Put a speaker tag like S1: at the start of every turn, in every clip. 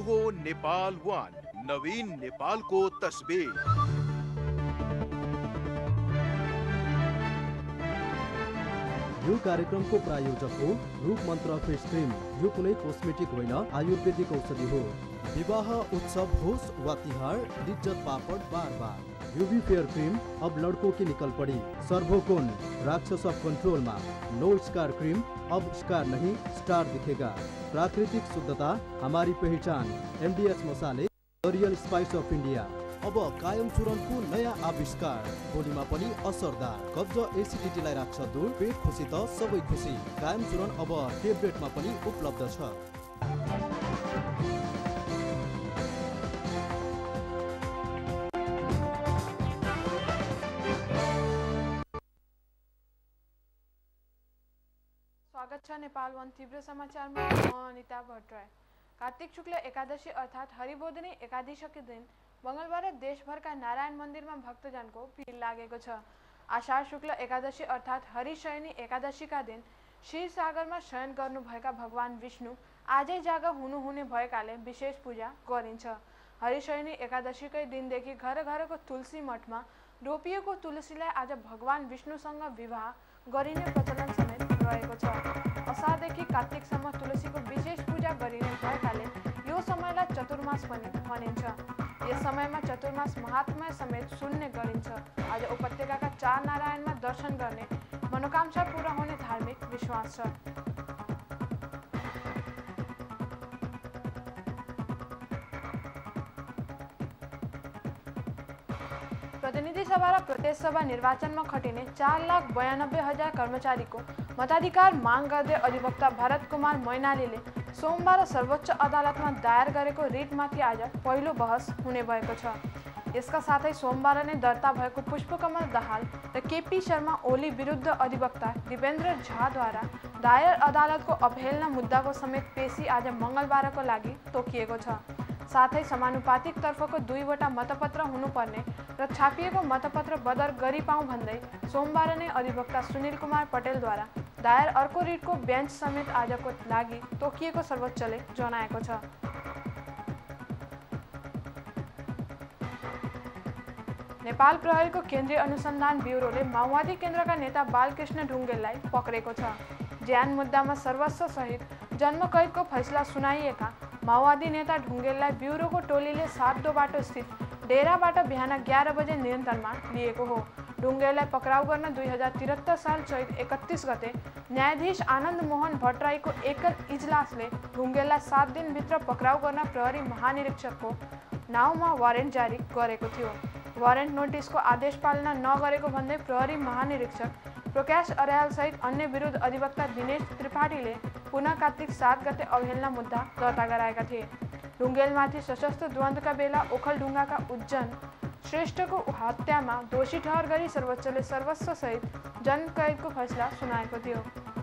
S1: हो नेपाल वान, नवीन नेपालको तस्बिर।
S2: यो कार्यक्रमको प्रायोजक हो रूप मन्त्र फेस क्रिम। यो कुनै कोस्मेटिक होइन, आयुर्वेदिक औषधि हो। विवाह उत्सव होस् वा तिहार, लिज्जत पापड़ बार बार। यूवी फेयर क्रीम अब लड़कों की निकल पड़ी। सर्वोकोन राक्षस ऑफ कंट्रोल में नो स्कार क्रीम, अब स्कार नहीं स्टार दिखेगा। प्राकृतिक शुद्धता हमारी पहचान। MDH मसाले, रियल स्पाइस ऑफ इंडिया। अब कायम चूरणको नयाँ आविष्कार, बोलीमा पनि असरदार। कब्ज एसिडिटीलाई राख्छ दूर, पेट खुसी त सबै खुसी। कायम चूरण अब टेब्लेटमा पनि उपलब्ध छ।
S3: स्वागत छ नेपाल वन तीव्र समाचारमा। म अनिता भट्टराई। कार्तिक शुक्ल एकादशी अर्थात हरिबोधिनी एकादशीको दिन मंगलबार देशभरका नारायण मन्दिरमा भक्तजनको भिड लागेको छ। आषाढ शुक्ल एकादशी अर्थात हरिशयनी एकादशीका दिन क्षीर सागरमा शयन गर्नुभएका भगवान विष्णु आजै जागा हुनुहुने भएकाले विशेष पूजा गरिन्छ। हरिशयनी एकादशीकै दिनदेखि घर घरको तुलसी मठमा रोपिएको तुलसीलाई आज भगवान विष्णुसँग विवाह गरिने प्रचलन समेत रहेको छ। असारदेखि कार्तिकसम्म तुलसीको विशेष पूजा गरिने भएकाले यो समयलाई चतुर्मास पनि भनिन्छ। यस समयमा चतुर्मास महात्म्य समेत सुन्ने गरिन्छ। आज उपत्यकाका 4 नारायणमा दर्शन गर्ने मनोकांक्षा पूरा हुने धार्मिक विश्वास छ। प्रतिनिधि सभा र प्रदेश सभा निर्वाचनमा खटिने 4,92,000 कर्मचारीको मताधिकार माग गर्दै अधिवक्ता भरत कुमार मैनालीले सोमबार सर्वोच्च अदालतमा दायर गरेको रिटमाथि आज पहिलो बहस हुने भएको छ। यसका साथै सोमबार नै दर्ता भएको पुष्पकमल दाहाल र केपी शर्मा ओली विरुद्ध अधिवक्ता दिवेन्द्र झाद्वारा दायर अदालतको अवहेलना मुद्दाको समेत पेशी आज मंगलबारको लागि तोकिएको छ। साथै समानुपातिक तर्फको 2वटा मतपत्र हुनुपर्ने र छापिएको मतपत्र बदर गरिपाउँ भन्दै सोमबार नै अधिवक्ता सुनिल कुमार पटेलद्वारा दायर अर्को रिटको बेन्च समेत आजको लागि तोकिएको सर्वोच्चले जनाएको छ। नेपाल प्रहरीको केन्द्रीय अनुसन्धान ब्युरोले माओवादी केन्द्रका नेता बालकृष्ण ढुङ्गेललाई पक्रेको छ। ज्यान मुद्दामा सर्वस्व सहित जन्मकैदको फैसला सुनाइएका माओवादी नेता ढुङ्गेललाई ब्युरोको टोलीले सातदो बाटो स्थित डेराबाट बिहान 11 बजे नियन्त्रणमा लिएको हो। ढुङ्गेललाई पक्राउ गर्न 2073 साल चैत 31 गते न्यायाधीश आनन्द मोहन भट्टराईको एकल इजलासले ढुङ्गेललाई 7 दिनभित्र पक्राउ गर्न प्रहरी महानिरीक्षकको नाउँमा वारेन्ट जारी गरेको थियो। वारेन्ट नोटिसको आदेश पालना नगरेको भन्दै प्रहरी महानिरीक्षक प्रकाश अर्याल सहित अन्य विरुद्ध अधिवक्ता दिनेश त्रिपाठीले पुनः कार्तिक 7 गते अवहेलना मुद्दा दर्ता गराएका थिए। ढुङ्गेलमाथि सशस्त्र द्वन्द्वका बेला ओखलढुङ्गाका उज्जन श्रेष्ठको हत्यामा दोषी ठहर गरी सर्वोच्चले सर्वस्व सहित जनकैदको फैसला सुनाएको थियो।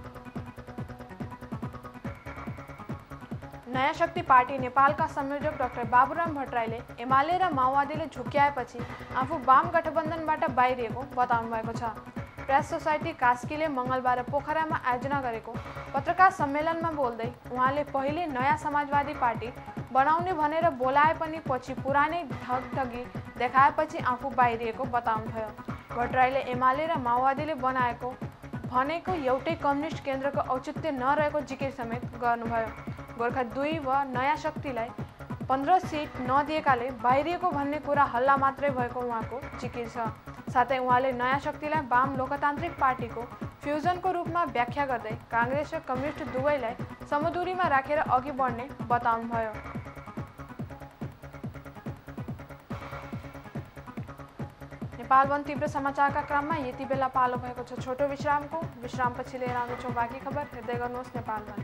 S3: नयाँ शक्ति पार्टी नेपालका संयोजक डाक्टर बाबुराम भट्टराईले एमाले र माओवादीले झुक्क्याएपछि आफू वाम गठबन्धनबाट बाहिरिएको बताउनु भएको छ। प्रेस सोसाइटी कास्कीले मंगलबार पोखरामा आयोजना गरेको पत्रकार सम्मेलनमा बोल्दै उहाँले पहिले नयाँ समाजवादी पार्टी बनाउने भनेर बोलाए पनि पछि पुरानै ठगठगी देखाएपछि आफू बाहिरिएको बताउनुभयो। भट्टराईले एमाले र माओवादीले बनाएको भनेको एउटै कम्युनिस्ट केन्द्रको औचित्य नरहेको जिकिर समेत गर्नुभयो। गोर्खा 2 वा नयाँ शक्तिलाई 15 सिट नदिएकाले बाहिरिएको भन्ने कुरा हल्ला मात्रै भएको उहाँको जिकिर छ। साथै उहाँले नयाँ शक्तिलाई वाम लोकतान्त्रिक पार्टीको फ्युजनको रूपमा व्याख्या गर्दै कांग्रेस र कम्युनिस्ट दुवैलाई समदूरीमा राखेर अघि बढ्ने बताउनुभयो। नेपाल वन तीव्र समाचारका क्रममा यति बेला पालो भएको छ छोटो विश्रामको। विश्रामपछि लिएर आउँछौँ बाँकी खबर। हेर्दै गर्नुहोस् नेपाल वन।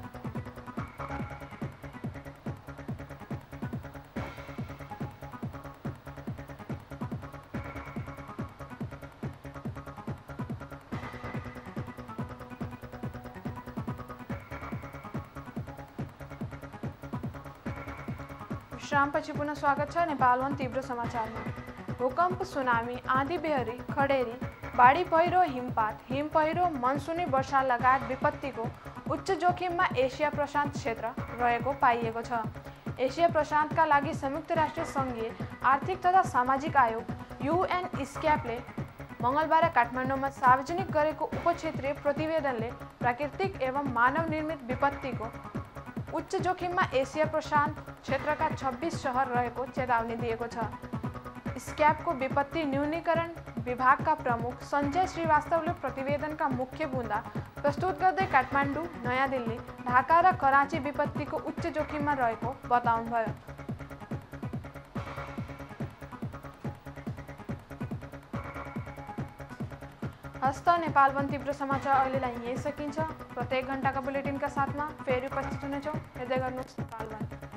S3: विश्रामपछि पुनः स्वागत छ नेपाल वन तीव्र समाचारमा। भूकम्प, सुनामी, आँधी बेहरी, खडेरी, बाढी पहिरो, हिमपात, हिम पहिरो, मनसुनी वर्षा लगायत विपत्तिको उच्च जोखिममा एसिया प्रशान्त क्षेत्र रहेको पाइएको छ। एसिया प्रशान्तका लागि संयुक्त राष्ट्र सङ्घीय आर्थिक तथा सामाजिक आयोग UNESCAP-ले मङ्गलबार काठमाडौँमा सार्वजनिक गरेको उपक्षेत्रीय प्रतिवेदनले प्राकृतिक एवं मानव निर्मित विपत्तिको उच्च जोखिममा एसिया प्रशान्त क्षेत्रका 26 सहर रहेको चेतावनी दिएको छ। स्क्यापको विपत्ति न्यूनीकरण विभागका प्रमुख सञ्जय श्रीवास्तवले प्रतिवेदनका मुख्य बुँदा प्रस्तुत गर्दै काठमाडौँ, नयाँ दिल्ली, ढाका र कराँची विपत्तिको उच्च जोखिममा रहेको बताउनुभयो। हस्त नेपालवन तीव्र समाचार अहिलेलाई यही सकिन्छ। प्रत्येक घण्टाका बुलेटिनका साथमा फेरि उपस्थित हुनेछौँ। हेर्दै गर्नुहोस् नेपालवन।